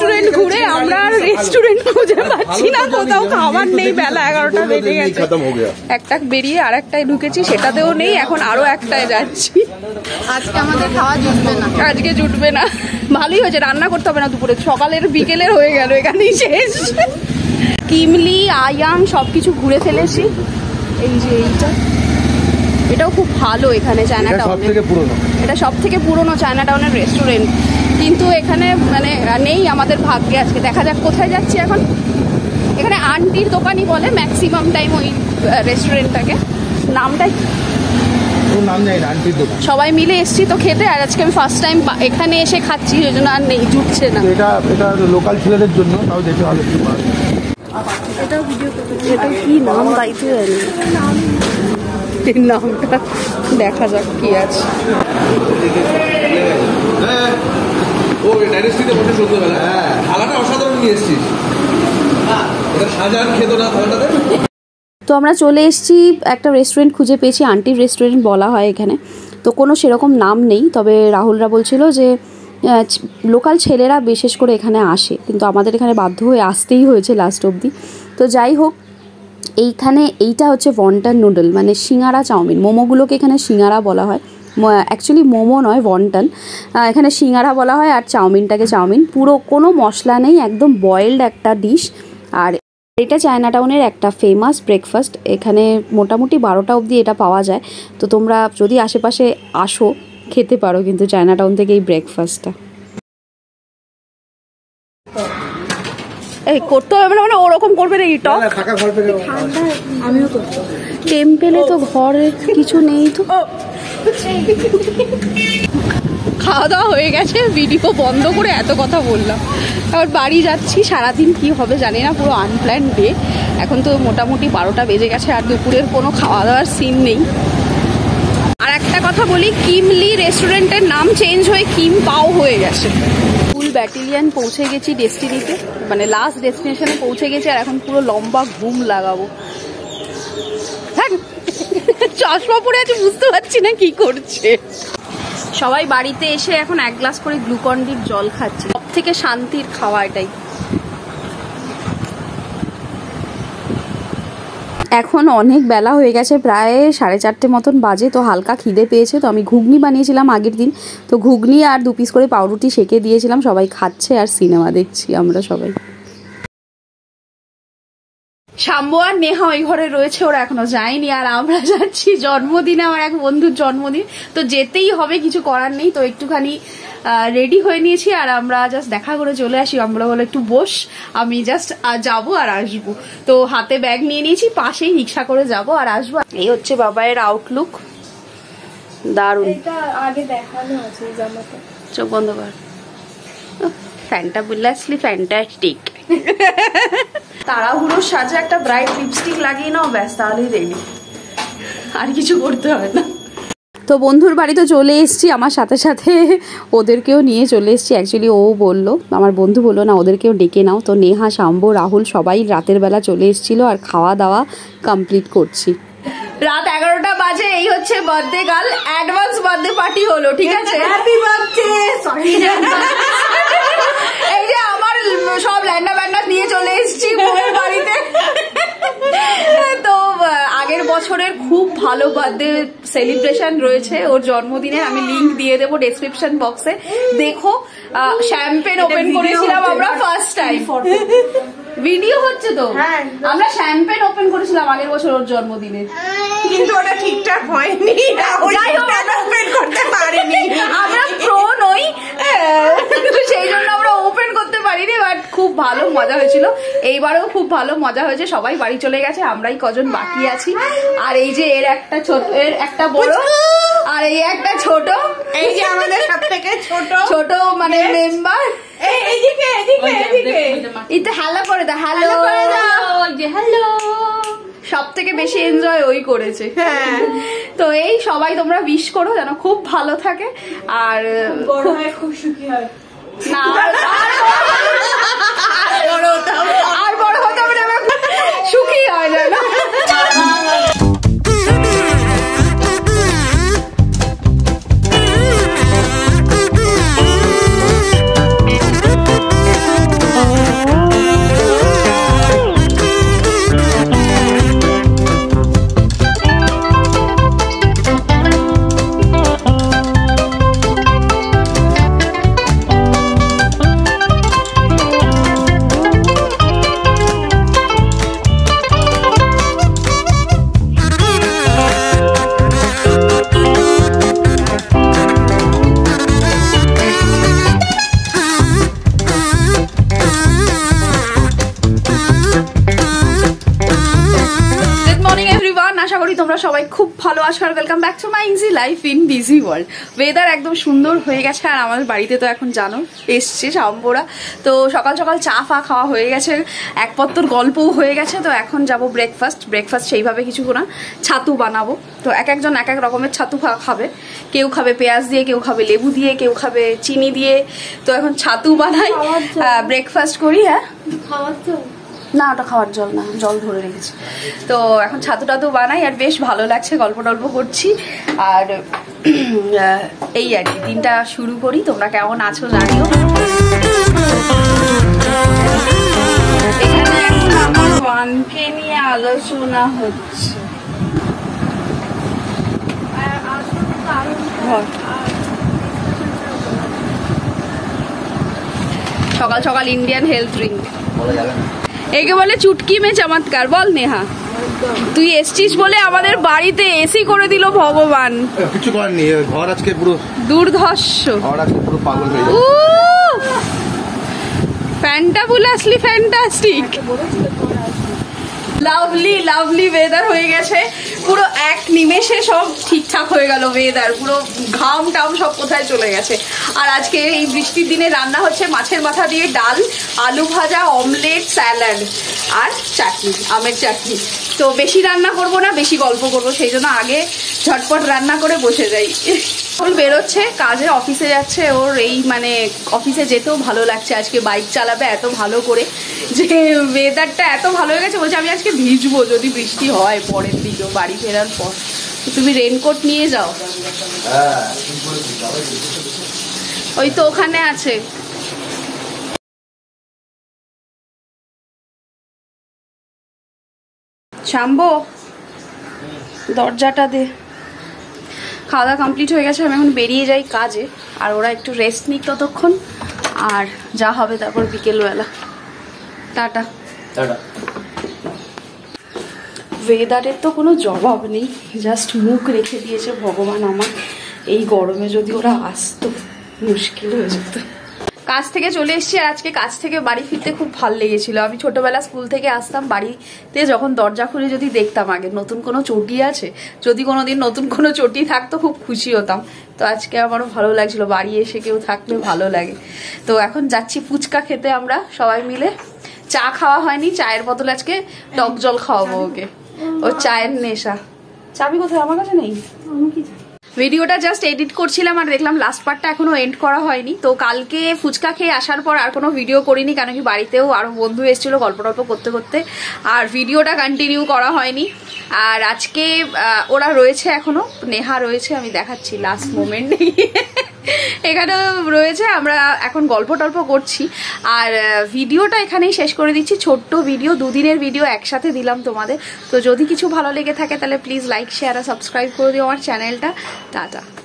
Restaurant ঘুরে আমরা restaurant খুঁজে পাচ্ছি না, কোথাও খাবার নেই, বেলা 11টা বেজে গেছে। একটা বেরিয়ে আর একটায় ঢুকেছি, সেটাতেও নেই, এখন আরো একটায় যাচ্ছি। আজকে আমাদের খাওয়া জুটবে না, আজকে জুটবে না। ভালোই হয়েছে, রান্না করতে হবে না দুপুরে, সকালের বিকেলের হয়ে গেল, এখানেই শেষ। কিমলি, আয়াং সবকিছু ঘুরে ফেলেছি। এই যে এইটা, এটাও খুব ভালো এখানে চায়না টাউনে, এটা সব থেকে পুরনো চায়না টাউনের রেস্টুরেন্ট, কিন্তু এখানে মানে নেই আমাদের ভাগ্যে আজকে। দেখা যাক কোথায় যাচ্ছি এখন। এখানে আন্টির দোকানই বলে ম্যাক্সিমাম টাইম ওই রেস্টুরেন্টটাকে, নামটা সবাই মিলে এসছি তো খেতে, আর আজকে আমি ফার্স্ট টাইম এখানে এসে খাচ্ছি, ওই জন্য আর নেই, জুটছে না। এটা লোকাল ছেলেদের জন্য, তাও যেতে হবে। এটা কি নাম গাইতে জানি, নামটা দেখা যাক কি আছে। তো আমরা চলে এসেছি, একটা রেস্টুরেন্ট খুঁজে পেয়েছি, আন্টির রেস্টুরেন্ট বলা হয় এখানে। তো কোনো সেরকম নাম নেই, তবে রাহুলরা বলছিল যে লোকাল ছেলেরা বিশেষ করে এখানে আসে, কিন্তু আমাদের এখানে বাধ্য হয়ে আসতেই হয়েছে লাস্ট অবধি। তো যাই হোক, এইটা হচ্ছে ওয়ন্টন নুডল, মানে সিঙ্গারা চাউমিন। মোমোগুলোকে এখানে সিঙ্গারা বলা হয়, অ্যাকচুয়ালি মোমো নয়, ওয়ন্টন। এখানে সিঙ্গারা বলা হয়, আর চাউমিনটাকে চাউমিন। পুরো কোনো মশলা নেই, একদম বয়েলড একটা ডিশ। আর এটা চায়না টাউনের একটা ফেমাস ব্রেকফাস্ট, এখানে মোটামুটি 12টা অবধি এটা পাওয়া যায়। তো তোমরা যদি আশেপাশে আসো খেতে পারো কিন্তু চায়না টাউন থেকে এই ব্রেকফাস্টটা। এই করতে হবে মানে ওরকম করবে না, টক আমিও করতে। টেম্পেলে তো ঘরে কিছু নেই, তো খাওয়া দাওয়া হয়ে গেছে, ভিডিও বন্ধ করে এত কথা বললাম। আবার বাড়ি যাচ্ছি, সারাদিন কি হবে জানি না, পুরো আনপ্ল্যান ডে। এখন তো মোটামুটি 12টা বেজে গেছে, আর দুপুরের কোনো খাওয়া দাওয়ার সিন নেই। আর একটা কথা বলি, কিমলি রেস্টুরেন্টের নাম চেঞ্জ হয়ে কিম পাও হয়ে গেছে। ফুল ব্যাটালিয়ান পৌঁছে গেছি ডেস্টিনিতে, মানে লাস্ট ডেস্টিনেশনে পৌঁছে গেছি, আর এখন পুরো লম্বা ঘুম লাগাবো। হ্যাঁ, চশমা পরে আছে, বুঝতে পারছি না কি করছে। সবাই বাড়িতে এসে এখন 1 গ্লাস করে গ্লুকন ডির জল খাচ্ছি, সব থেকে শান্তির খাওয়া এটাই। এখন অনেক বেলা হয়ে গেছে, প্রায় 4:30 মতন বাজে। তো হালকা খিদে পেয়েছে, তো আমি ঘুগনি বানিয়েছিলাম আগের দিন, তো ঘুগনি আর 2 পিস করে পাউরুটি সেকে দিয়েছিলাম। সবাই খাচ্ছে আর সিনেমা দেখছি আমরা সবাই। শাম্বু আর নেহা ওই ঘরে রয়েছে, ওরা এখনো যায়নি, আর আমরা যাচ্ছি জন্মদিনে, আমার এক বন্ধুর জন্মদিন, তো যেতেই হবে, কিছু করার নেই। তো একটুখানি রেডি হয়ে নিয়েছি, আর আমরা জাস্ট দেখা করে চলে আসি। আমরা বলে একটু বস, আমি জাস্ট যাবো আর আসবো। তো হাতে ব্যাগ নিয়ে নিয়েছি, পাশেই রিক্সা করে যাব আর আসবো। এই হচ্ছে বাবাইয়ের আউটলুক, দারুণ। আগে দেখানো আছে জামাটা, চোখ বন্ধ কর। Fantabulously fantastic. তাড়াহুড়োর সাজে একটা ব্রাইট লিপস্টিক লাগিয়ে নাও, ব্যাস, তাহলেই রেডি, আর কিছু করতে হবে না। তো বন্ধুর বাড়ি তো চলে এসেছি, আমার সাথে সাথে ওদেরকেও নিয়ে চলে এসেছি। অ্যাকচুয়ালি ও বললো, আমার বন্ধু বললো না ওদেরকেও ডেকে নাও। তো নেহা, শাম্বু, রাহুল সবাই রাতের বেলা চলে এসেছিলো, আর খাওয়া দাওয়া কমপ্লিট করছি। রাত 11টা বাজে। এই হচ্ছে birthday girl, advance birthday party হলো, ঠিক আছে? Happy birthday. সরি, এই যে আমার সব ল্যান্ডা ব্যান্ডা নিয়ে চলে এসেছি বউয়ের বাড়িতে। তো আগের বছরের খুব ভালো বার্থডে সেলিব্রেশন রয়েছে ওর জন্মদিনে, আমি লিংক দিয়ে দেবো ডেসক্রিপশন বক্সে, দেখো। শ্যাম্পেন ওপেন করেছিলাম আমরা ফার্স্ট টাইম, ভিডিও হচ্ছে তো। আমরা শ্যাম্পেন ওপেন করেছিলাম আগের বছর ওর জন্মদিনে, কিন্তু ওটা ঠিকঠাক হয়নি, ওপেন করতে পারিনি। আমরা প্রো নই, সেই জন্য আমরা ওপেন করতে পারিনি, বাট খুব ভালো মজা হয়েছিল। এইবারও খুব ভালো মজা হয়েছে, সবাই বাড়ি চলে গেছে, আমরাই কজন বাকি আছি। আর এই যে এর একটা ছোট, এর একটা বড়, আর এই একটা ছোট, এই যে আমাদের সব থেকে ছোট মানে মেম্বার। এটা হ্যালো করে দাও, হ্যালো হ্যালো। সব থেকে বেশি এনজয় ওই করেছে। তো এই সবাই তোমরা উইশ করো যেন খুব ভালো থাকে, আর খুব সুখী হয়। না আর বড় হতে হবে না, সুখী হয় না। তোমরা সবাই খুব ভালো আছো আর welcome back to my easy life in busy world. Weather একদম সুন্দর হয়ে গেছে আর আমাদের বাড়িতে তো এখন জানো এসছে শাম্বোরা, তো সকাল সকাল চা ফা খাওয়া হয়ে গেছে, এক পত্তর গল্পও হয়ে গেছে। তো এখন যাব ব্রেকফাস্ট সেইভাবে কিছু না, ছাতু বানাবো। তো এক একজন এক এক রকমের ছাতু খাবে, কেউ খাবে পেঁয়াজ দিয়ে, কেউ খাবে লেবু দিয়ে, কেউ খাবে চিনি দিয়ে। তো এখন ছাতু বানাই, ব্রেকফাস্ট করি। হ্যাঁ না, ওটা খাওয়ার জল না, জল ধরে রেখেছি। তো এখন ছাতু টাতু বানাই আর বেশ ভালো লাগছে, গল্প টল্প করছি আর এই আর কি দিনটা শুরু করি। তোমরা কেমন আছো জানিও। এখানে এখন আমার ওয়ানকে নিয়ে আলোচনা হচ্ছে। সকাল সকাল ইন্ডিয়ান হেলথ ড্রিঙ্ক একে বলে চুটকি মে চমৎকার। বল নেহা, তুই এসছিস বলে আমাদের বাড়িতে এসি করে দিল ভগবান। কিছু করার নেই, ঘর আজকে পুরো দুর্ধর্ষ, ঘর আজকে পুরো পাগল হয়ে গেছে। Fantabulously fantastic, lovely lovely weather হয়ে গেছে পুরো। এক নিমেষে সব ঠিকঠাক হয়ে গেল ওয়েদার, পুরো ঘাম টাম সব কোথায় চলে গেছে। আর আজকে এই বৃষ্টির দিনে রান্না হচ্ছে মাছের মাথা দিয়ে ডাল, আলু ভাজা, অমলেট, স্যালাড আর চাটনি, আমের চাটনি। তো বেশি রান্না করব না, বেশি গল্প করব, সেই জন্য আগে ঝটপট রান্না করে বসে যাই। ওর বেরোচ্ছে কাজে, অফিসে যাচ্ছে। ওর এই মানে অফিসে যেতেও ভালো লাগছে, আজকে বাইক চালাবে এত ভালো করে যে ওয়েদারটা এত ভালো হয়ে গেছে। বলছে আমি আজকে ভিজবো যদি বৃষ্টি হয় পরের দিকেও বাড়ি ফেরার পর। তুমি রেনকোট নিয়ে যাও, ওই তো ওখানে আছে। শাম্বো দরজাটা দে। খাওয়া দাওয়া কমপ্লিট হয়ে গেছে, আমি এখন বেরিয়ে যাই কাজে আর ওরা একটু রেস্ট নিক ততক্ষণ, আর যা হবে তারপর বিকেলবেলা। টাটা। ওয়েদারের তো কোনো জবাব নেই, জাস্ট মুখ রেখে দিয়েছে ভগবান আমার। এই গরমে যদি ওরা আসতো মুশকিল হয়ে যেত। কাজ থেকে চলে এসেছি আর আজকে কাজ থেকে বাড়ি ফিরতে খুব ভালো লেগেছিল। আমি ছোটবেলা স্কুল থেকে আসতাম, বাড়িতে যখন দরজা খুলে যদি দেখতাম আগে নতুন কোনো চটি আছে, যদি কোনোদিন নতুন কোনো চটি থাকতো খুব খুশি হতাম। তো আজকে আমারও ভালো লাগছিল, বাড়ি এসে কেউ থাকলে ভালো লাগে। তো এখন যাচ্ছি ফুচকা খেতে আমরা সবাই মিলে। চা খাওয়া হয়নি, চায়ের বদলে আজকে টক জল খাওয়াবো ওকে, ও চায়ের নেশা। চাবি কোথায়? আমার কাছে নেই। ভিডিওটা জাস্ট এডিট করছিলাম আর দেখলাম লাস্ট পার্টটা এখনো এন্ড করা হয়নি। তো কালকে ফুচকা খেয়ে আসার পর আর কোনো ভিডিও করিনি, কারণ কি বাড়িতেও আরো বন্ধু এসেছিল গল্প টল্প করতে করতে, আর ভিডিওটা কন্টিনিউ করা হয়নি। আর আজকে ওরা রয়েছে এখনো, নেহা রয়েছে, আমি দেখাচ্ছি লাস্ট মোমেন্টে এখানে রয়েছে। আমরা এখন গল্প টল্প করছি আর ভিডিওটা এখানেই শেষ করে দিচ্ছি। ছোট্ট ভিডিও, দুদিনের ভিডিও একসাথে দিলাম তোমাদের। তো যদি কিছু ভালো লেগে থাকে তাহলে প্লিজ লাইক শেয়ার আর সাবস্ক্রাইব করে দিও আমার চ্যানেলটা। টাটা।